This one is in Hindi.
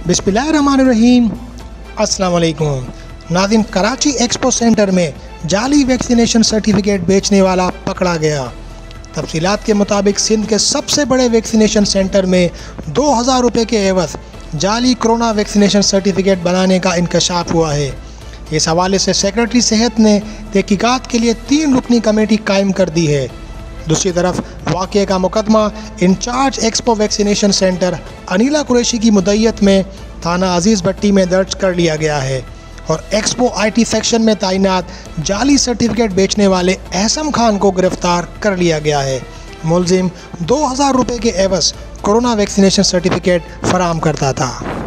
बिस्मिल्लाहिर्रहमानिर्रहीम। अस्सलाम वालेकुम नाज़रीन, कराची एक्सपो सेंटर में जाली वैक्सीनेशन सर्टिफिकेट बेचने वाला पकड़ा गया। तफसीलात के मुताबिक सिंध के सबसे बड़े वैक्सीनेशन सेंटर में 2000 रुपये के एवज़ जाली कोरोना वैक्सीनेशन सर्टिफिकेट बनाने का इंकशाफ हुआ है। इस हवाले से सेक्रेटरी सेहत ने तहकीकात के लिए 3 रुकनी कमेटी कायम कर दी है। दूसरी तरफ वाक़े का मुकदमा incharge expo vaccination centre Aneela Qureshi की मुद्दत में थाना अजीज़ भट्टी में दर्ज कर लिया गया है और एक्सपो IT सेक्शन में तैनात जाली सर्टिफिकेट बेचने वाले एहसम खान को गिरफ्तार कर लिया गया है। मुलजिम 2000 रुपये के एवज़ कोरोना वैक्सीनेशन सर्टिफिकेट फराहम करता था।